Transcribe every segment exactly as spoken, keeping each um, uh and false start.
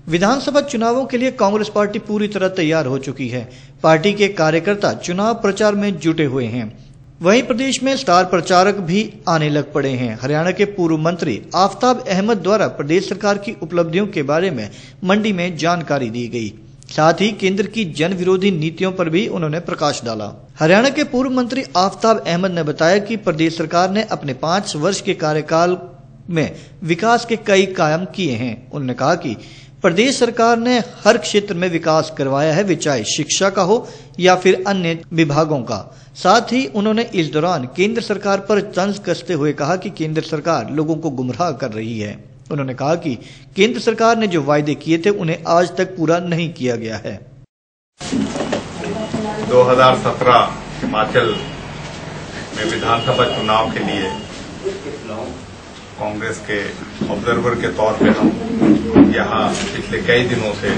विधानसभा चुनावों के लिए कांग्रेस पार्टी पूरी तरह तैयार हो चुकी है। पार्टी के कार्यकर्ता चुनाव प्रचार में जुटे हुए हैं। वहीं प्रदेश में स्टार प्रचारक भी आने लग पड़े हैं। हरियाणा के पूर्व मंत्री आफ्ताब अहमद द्वारा प्रदेश सरकार की उपलब्धियों के बारे में मंडी में जानकारी दी गई। साथ ही केंद्र की जन विरोधी नीतियों पर भी उन्होंने प्रकाश डाला। हरियाणा के पूर्व मंत्री आफ्ताब अहमद ने बताया कि प्रदेश सरकार ने अपने पांच वर्ष के कार्यकाल में विकास के कई कायम किए हैं। उन्होंने कहा कि प्रदेश सरकार ने हर क्षेत्र में विकास करवाया है, वे चाहे शिक्षा का हो या फिर अन्य विभागों का। साथ ही उन्होंने इस दौरान केंद्र सरकार पर तंज कसते हुए कहा कि केंद्र सरकार लोगों को गुमराह कर रही है। उन्होंने कहा कि केंद्र सरकार ने जो वायदे किए थे उन्हें आज तक पूरा नहीं किया गया है। दो हज़ार सत्रह हिमाचल में विधानसभा चुनाव के लिए कांग्रेस के ऑब्जर्वर के तौर पे हम यहाँ पिछले कई दिनों से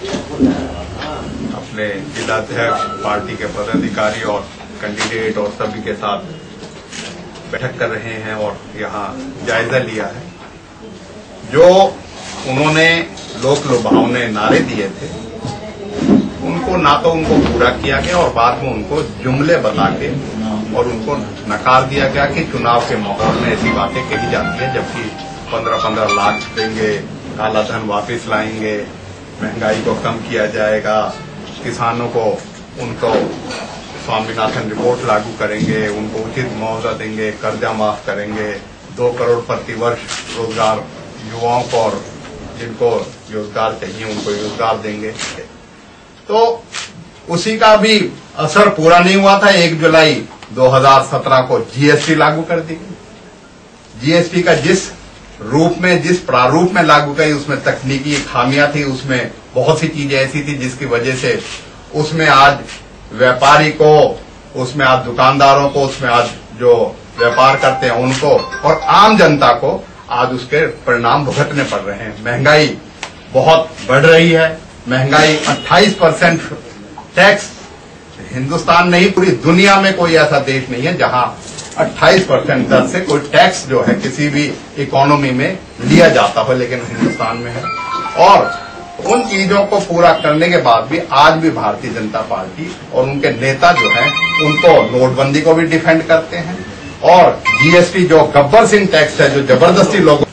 अपने जिलाध्यक्ष, पार्टी के पदाधिकारी और कैंडिडेट और सभी के साथ बैठक कर रहे हैं और यहाँ जायजा लिया है। जो उन्होंने लोक लुभावने नारे दिए थे उनको ना तो उनको पूरा किया गया और बाद में उनको जुमले बता के और उनको नकार दिया गया कि चुनाव के माहौल में ऐसी बातें कही जाती है, जबकि पंद्रह पंद्रह लाख देंगे, काला धन वापस लाएंगे, महंगाई को कम किया जाएगा, किसानों को उनको स्वामीनाथन रिपोर्ट लागू करेंगे, उनको उचित मुआवजा देंगे, कर्जा माफ करेंगे, दो करोड़ प्रति वर्ष रोजगार युवाओं को और जिनको रोजगार चाहिए उनको रोजगार देंगे। तो उसी का भी असर पूरा नहीं हुआ था। एक जुलाई दो हज़ार सत्रह को जीएसटी लागू कर दी गई। जीएसटी का जिस रूप में, जिस प्रारूप में लागू करी उसमें तकनीकी खामियां थी, उसमें बहुत सी चीजें ऐसी थी जिसकी वजह से उसमें आज व्यापारी को, उसमें आज दुकानदारों को, उसमें आज जो व्यापार करते हैं उनको और आम जनता को आज उसके परिणाम भुगतने पड़ रहे हैं। महंगाई बहुत बढ़ रही है। महंगाई अट्ठाईस परसेंट टैक्स, हिंदुस्तान नहीं पूरी दुनिया में कोई ऐसा देश नहीं है जहां अट्ठाईस परसेंट दर से कोई टैक्स जो है किसी भी इकोनॉमी में लिया जाता हो, लेकिन हिंदुस्तान में है। और उन चीजों को पूरा करने के बाद भी आज भी भारतीय जनता पार्टी और उनके नेता जो हैं उनको नोटबंदी को भी डिफेंड करते हैं और जीएसटी जो गब्बर सिंह टैक्स है, जो जबरदस्ती लोगों